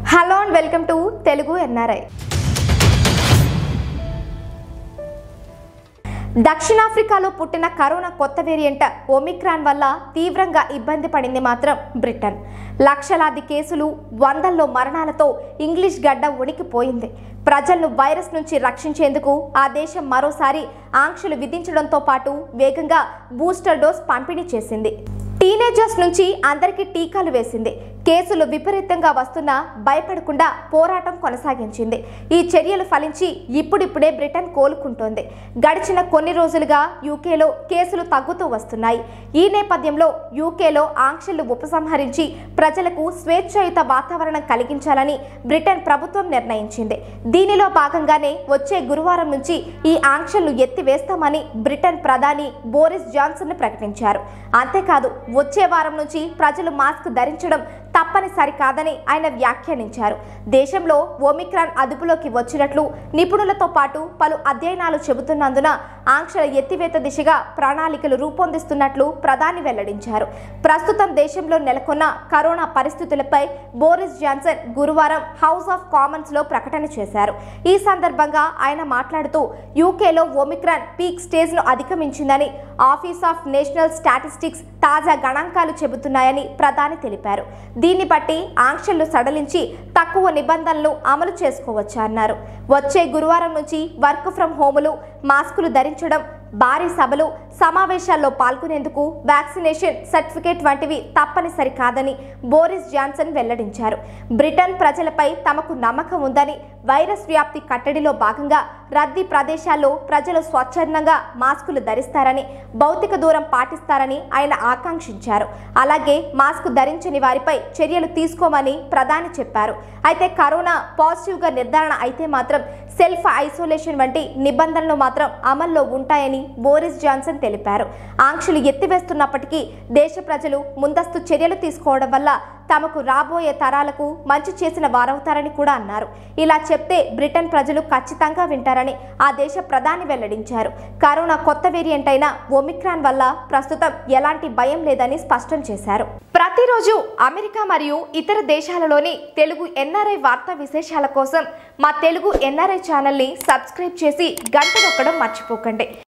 Hello and welcome to Telugu NRI. దక్షిణాఫ్రికాలో పుట్టిన corona కొత్త వేరియంట్ ఒమిక్రాన్ వల్ల తీవ్రంగా ఇబ్బంది పడింది మాత్రం బ్రిటన్. లక్షలాది కేసులు, వందల్లో మరణాలతో ఇంగ్లీష్ గడ్డ ఉనికిపోయింది. ప్రజలను వైరస్ నుంచి రక్షించేందుకు ఆ దేశం మరోసారి ఆంక్షలు విధించడంతో పాటు వేగంగా బూస్టర్ డోస్ పంపిణీ చేసింది. టీనేజర్స్ నుంచి అందరికీ టీకాలు వేసింది. కేసులు విపరీతంగా వస్తున్నా భయపడకుండా పోరాటం కొనసాగించింది. ఈ చర్యలు ఫలించి ఇప్పుడిప్పుడే బ్రిటన్ కోలుకుంటోంది. గడిచిన కొన్ని రోజులుగా యూకేలో కేసులు తగ్గుతూ వస్తున్నాయి. ఈ నేపథ్యంలో యూకేలో ఆంక్షలు ఉపసంహరించి ప్రజలకు స్వేచ్ఛాయుత వాతావరణం కలిగించాలని బ్రిటన్ ప్రభుత్వం నిర్ణయించింది. దీనిలో భాగంగానే వచ్చే గురువారం నుంచి ఈ ఆంక్షలను ఎత్తివేస్తామని బ్రిటన్ ప్రధాని బోరిస్ జాన్సన్ ప్రకటించారు. అంతేకాదు, వచ్చే వారం నుంచి ప్రజలు మాస్క్ ధరించడం తప్పనిసరి కాదని ఆయన వ్యాఖ్యానించారు. దేశంలో ఒమిక్రాన్ అదుపులోకి వచ్చినట్లు నిపుణులతో పాటు పలు అధ్యయనాలు చెబుతున్నందున ఆంక్షల ఎత్తివేత దిశగా ప్రణాళికలు రూపొందిస్తున్నట్లు ప్రధాని వెల్లడించారు. ప్రస్తుతం దేశంలో నెలకొన్న కరోనా పరిస్థితులపై బోరిస్ జాన్సన్ గురువారం హౌస్ ఆఫ్ కామన్స్ లో ప్రకటన చేశారు. ఈ సందర్భంగా ఆయన మాట్లాడుతూ యూకేలో ఒమిక్రాన్ పీక్ స్టేజ్ ను అధిగమించిందని ఆఫీస్ ఆఫ్ నేషనల్ స్టాటిస్టిక్స్ తాజా గణాంకాలు చెబుతున్నాయని ప్రధాని తెలిపారు. దీన్ని బట్టి ఆంక్షలు సడలించి తక్కువ నిబంధనలు అమలు చేసుకోవచ్చా అన్నారు. వచ్చే గురువారం నుంచి వర్క్ ఫ్రం హోములు, మాస్కులు ధరించడం, భారీ సభలు, సమావేశాల్లో పాల్గొనేందుకు వ్యాక్సినేషన్ సర్టిఫికేట్ వంటివి తప్పనిసరి కాదని బోరిస్ జాన్సన్ వెల్లడించారు. బ్రిటన్ ప్రజలపై తమకు నమ్మకం ఉందని, వైరస్ వ్యాప్తి కట్టడిలో భాగంగా రద్దీ ప్రదేశాల్లో ప్రజలు స్వచ్ఛందంగా మాస్కులు ధరిస్తారని, భౌతిక దూరం పాటిస్తారని ఆయన ఆకాంక్షించారు. అలాగే మాస్క్ ధరించని వారిపై చర్యలు తీసుకోమని ప్రధాని చెప్పారు. అయితే కరోనా పాజిటివ్గా నిర్ధారణ అయితే మాత్రం సెల్ఫ్ ఐసోలేషన్ వంటి నిబంధనలు మాత్రం అమల్లో ఉంటాయని బోరిస్ జాన్సన్ తెలిపారు. ఆంక్షలు ఎత్తివేస్తున్నప్పటికీ దేశ ప్రజలు ముందస్తు చర్యలు తీసుకోవడం వల్ల తమకు రాబోయే తరాలకు మంచి చేసిన వారవుతారని కూడా అన్నారు. ఇలా చెప్తే బ్రిటన్ ప్రజలు ఖచ్చితంగా వింటారని ఆ దేశ ప్రధాని వెల్లడించారు. కరోనా కొత్త వేరియంట్ అయిన ఒమిక్రాన్ వల్ల ప్రస్తుతం ఎలాంటి భయం లేదని స్పష్టం చేశారు. ప్రతిరోజు అమెరికా మరియు ఇతర దేశాలలోని తెలుగు ఎన్ఆర్ఐ వార్తా విశేషాల కోసం మా తెలుగు ఎన్ఆర్ఐ ఛానల్ని సబ్స్క్రైబ్ చేసి గంట నొక్కడం మర్చిపోకండి.